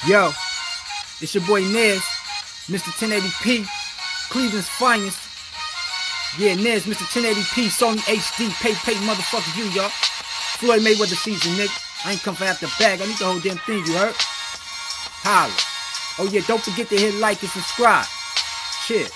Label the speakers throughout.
Speaker 1: Yo, it's your boy Nez, Mr. 1080p, Cleveland's finest. Yeah, Nez, Mr. 1080p, Sony HD, pay, motherfucker you, y'all. Floyd Mayweather season, nigga. I ain't come for half the bag, I need the whole damn thing, you heard? Holla. Oh yeah, don't forget to hit like and subscribe. Cheers.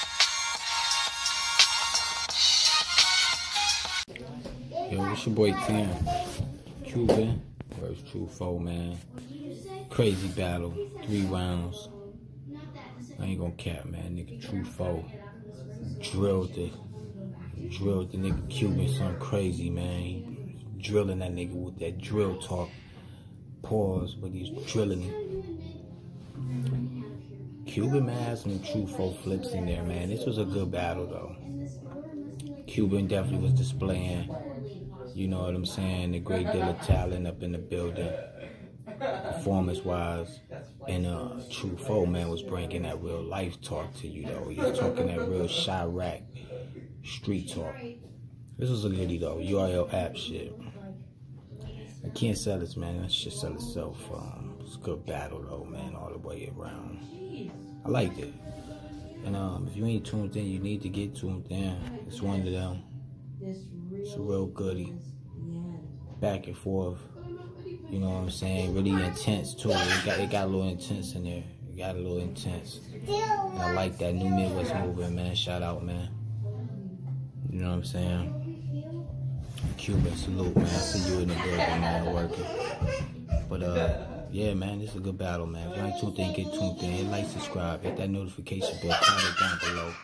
Speaker 2: Yo, it's your boy Tim. Cuban versus True Foe, man. Crazy battle, 3 rounds. I ain't gonna cap, man. Nigga, True Foe drilled the nigga Cuban something crazy, man. He drilling that nigga with that drill talk. Pause, but he's drilling him. Cuban, man, has some True Foe flips in there, man. This was a good battle, though. Cuban definitely was displaying, you know what I'm saying, a great deal of talent up in the building, performance-wise. And True Foe, man, was bringing that real life talk to you, though. He was talking that real Chirac street talk. This was a goodie, though. URL app shit. I can't sell this, man. That shit sell itself. It's a good battle, though, man, all the way around. I liked it. And if you ain't tuned in, you need to get tuned in. It's one of them. It's a real goodie. Back and forth. You know what I'm saying? Really intense, too. It got a little intense in there. It got a little intense. And I like that new Midwest movement, man. Shout out, man. You know what I'm saying? Cuban, salute, man. I see you in the building, man, working. But, yeah, man, this is a good battle, man. If you ain't tuned in, get tuned in. Hit like, subscribe, hit that notification bell, comment down below.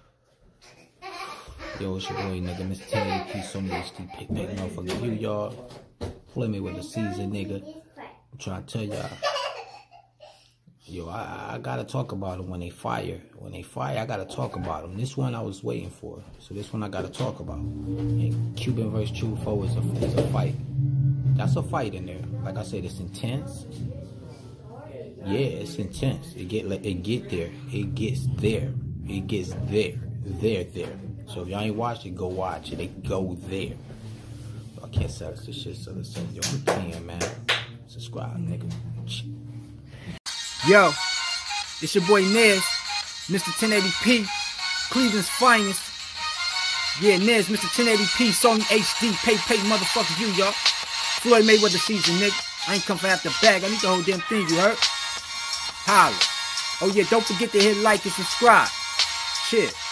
Speaker 2: Yo, it's your boy, nigga, Mr. 1080p, Sony HD, pick that motherfucker. You, y'all, Floyd Mayweather season, nigga. I'm trying to tell y'all. Yo, I gotta talk about them when they fire. When they fire, I gotta talk about them. This one I was waiting for. So this one I gotta talk about. And Cuban vs. True Foe is a fight. That's a fight in there. Like I said, it's intense. Yeah, it's intense. It gets there. It gets there. It gets there. There. So if y'all ain't watched it, go watch it. It go there. I can't sell this shit, so let's say, yo, I'm paying, man. Subscribe, nigga.
Speaker 1: Yo, it's your boy Nez, Mr. 1080p, Cleveland's finest. Yeah, Nez, Mr. 1080p, Sony HD, pay, motherfucker you, y'all. Floyd Mayweather season, nigga. I ain't come for half the bag, I need the whole damn thing, you heard? Holla. Oh yeah, don't forget to hit like and subscribe. Cheers.